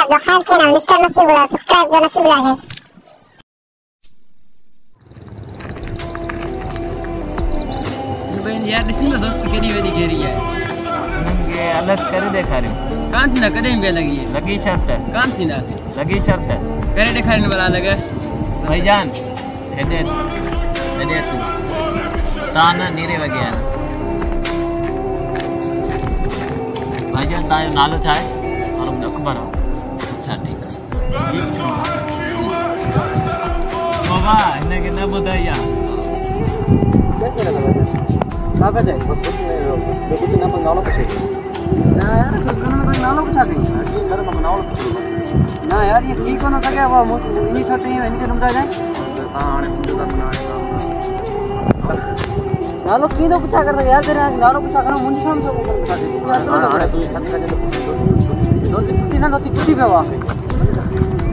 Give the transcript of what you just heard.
दो Khan channel mister Nasibullah subscribe करो नसीबुल्लाह है। यार ॾिसी न दोस्त केॾी वॾी घेरी आहे। उनखे अलॻि करे ॾेखारियो। कान थींदा कॾहिं बि लॻी लॻी शर्त कान थींदा लॻी शर्त करे ॾेखारीनि भला अलॻि। भाईजान हेॾे हेॾे तव्हां न नीरे वॻे आहियो। भाईजान तव्हांजो नालो छा आहे? नालो मुंहिंजो अकबर आहे। अच्छा ठीकु आहे बाबा हिनखे न ॿुधाई आहे। नालो ना यार ये ठीक होना था क्या वो इन्हीं छोटे ही इनके नंबर जाए नालो की तो पूछा कर रहा यार तेरे नालो पूछा कर मुझे शाम से बता दे यार तो ना तू छत का जो दो तीन पे हुआ